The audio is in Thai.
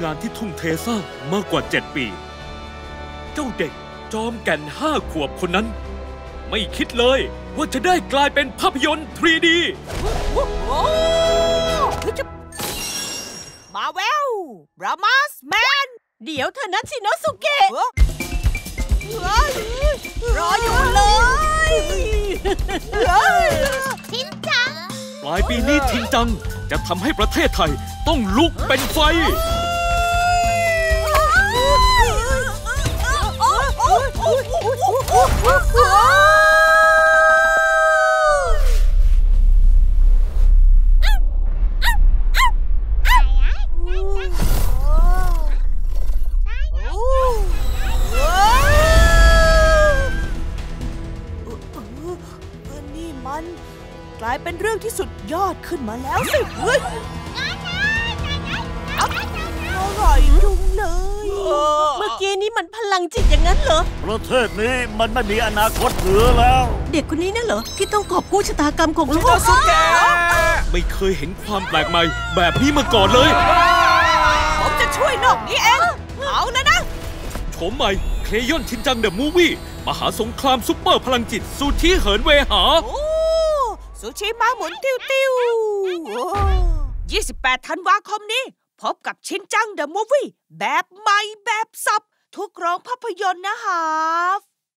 งานที่ทุ่มเทสร้างมากกว่า7 ปีเจ้าเด็กจอมแก่น5 ขวบคนนั้นไม่คิดเลยว่าจะได้กลายเป็นภาพยนตร์ 3D มาเวลบรามาสแมนเดี๋ยวเธอนะชิโนสุเกะรออยู่เลยทินจังปลายปีนี้ทินจังจะทำให้ประเทศไทยต้องลุกเป็นไฟกลายเป็นเรื่องที่สุดยอดขึ้นมาแล้วสิเฮ้ยอร่อยจุงเลยเมื่อกี้นี้มันพลังจิตอย่างนั้นเหรอประเทศนี้มันไม่มีอนาคตเหลือแล้วเด็กคนนี้นั่นเหรอที่ต้องกอบกู้ชะตากรรมของโลกไม่เคยเห็นความแปลกใหม่แบบนี้มาก่อนเลยผมจะช่วยนอกนี้เองเอานะโฉมใหม่เคลยอนชินจังเดอะมูฟวี่มหาสงครามซุปเปอร์พลังจิตสู่ที่เหินเวหาซูชิม้าหมุนติ้ว28 ธันวาคมนี้พบกับชินจังเดอะมูฟวี่แบบใหม่แบบสับทุกโรงภาพยนตร์นะฮะ